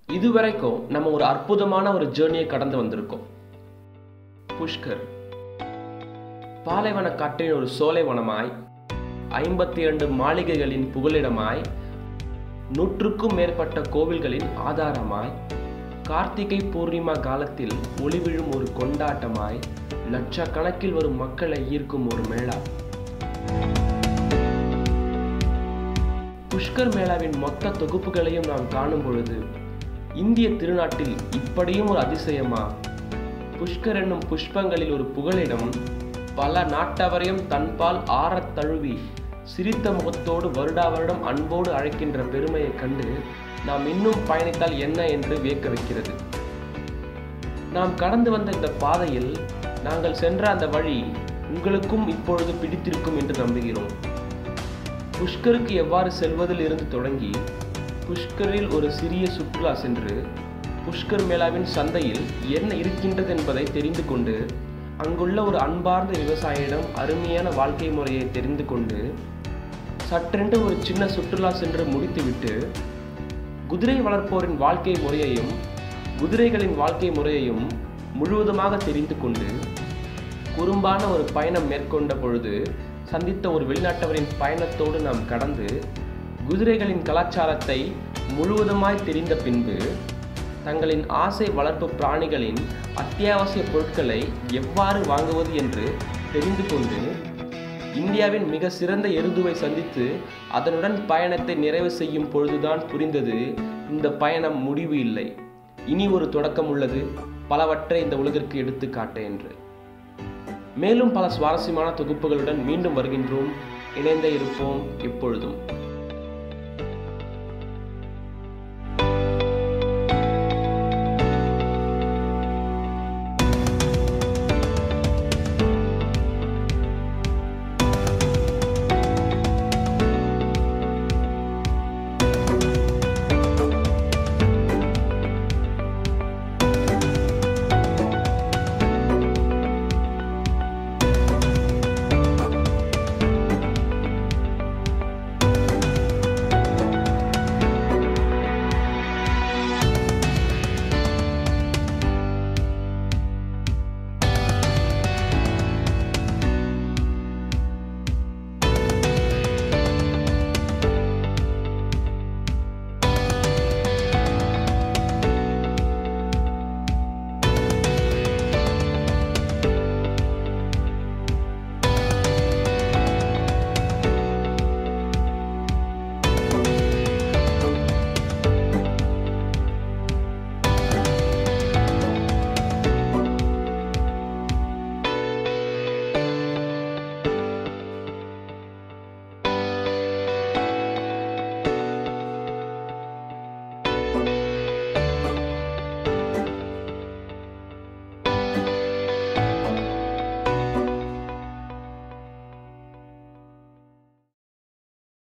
இதுவரைக்கும் நம்ம ஒரு அற்புதமான ஒரு ஜேர்னியை கடந்து வந்திருக்கோம். புஷ்கர் பாலைவன காற்றின் ஒரு சோலைவனமாய், 52 மாளிகைகளின் புகலிடமாய், 100க்கும் மேற்பட்ட கோவில்களின் ஆதாரமாய், கார்த்திகை பூர்ணிமா காலத்தில் ஒளிவிழும் ஒரு கொண்டாட்டமாய், லட்சக்கணக்கில் வரும் மக்களை ஈர்க்கும் ஒரு மேளா. புஷ்கர் மேளாவின் மொத்த தொகுப்புகளையும் நாம் காணும் பொழுது இந்திய திருநாட்டில் இப்படியும் ஒரு அதிசயமா? புஷ்கர் என்னும் புஷ்பங்களில் ஒரு புகலிடம் பல நாட்டவரையும் தன்பால் ஆறத் தழுவி சிரித்த முகத்தோடு வருடா வருடம் அன்போடு அழைக்கின்ற பெருமையை கண்டு நாம் இன்னும் பயணித்தால் என்ன என்று வியக்க வைக்கிறது. நாம் கடந்து வந்த இந்த பாதையில் நாங்கள் சென்ற அந்த வழி உங்களுக்கும் இப்பொழுது பிடித்திருக்கும் என்று நம்புகிறோம். புஷ்கருக்கு எவ்வாறு செல்வதில் இருந்து தொடங்கி புஷ்கரில் ஒரு சிறிய சுற்றுலா சென்று புஷ்கர் மேளாவின் சந்தையில் என்ன இருக்கின்றது என்பதை தெரிந்து கொண்டு அங்குள்ள ஒரு அன்பார்ந்த விவசாயியிடம் அருமையான வாழ்க்கை முறையை தெரிந்து கொண்டு சற்றென்று ஒரு சின்ன சுற்றுலா சென்று முடித்துவிட்டு குதிரை வளர்ப்போரின் வாழ்க்கை முறையையும் குதிரைகளின் வாழ்க்கை முறையையும் முழுவதுமாக தெரிந்து கொண்டு குறும்பான ஒரு பயணம் மேற்கொண்ட பொழுது சந்தித்த ஒரு வெளிநாட்டவரின் பயணத்தோடு நாம் கடந்து குதிரைகளின் கலாச்சாரத்தை முழுவதுமாய் தெரிந்த பின்பு தங்களின் ஆசை வளர்ப்பு பிராணிகளின் அத்தியாவசிய பொருட்களை எவ்வாறு வாங்குவது என்று தெரிந்து கொண்டு இந்தியாவின் மிக சிறந்த எருதுவை சந்தித்து அதனுடன் பயணத்தை நிறைவு செய்யும் பொழுதுதான் புரிந்தது, இந்த பயணம் முடிவு இல்லை, இனி ஒரு தொடக்கம் உள்ளது, பலவற்றை இந்த உலகிற்கு எடுத்து காட்ட என்று. மேலும் பல சுவாரஸ்யமான தொகுப்புகளுடன் மீண்டும் வருகின்றோம். இணைந்தே இருப்போம் எப்பொழுதும்.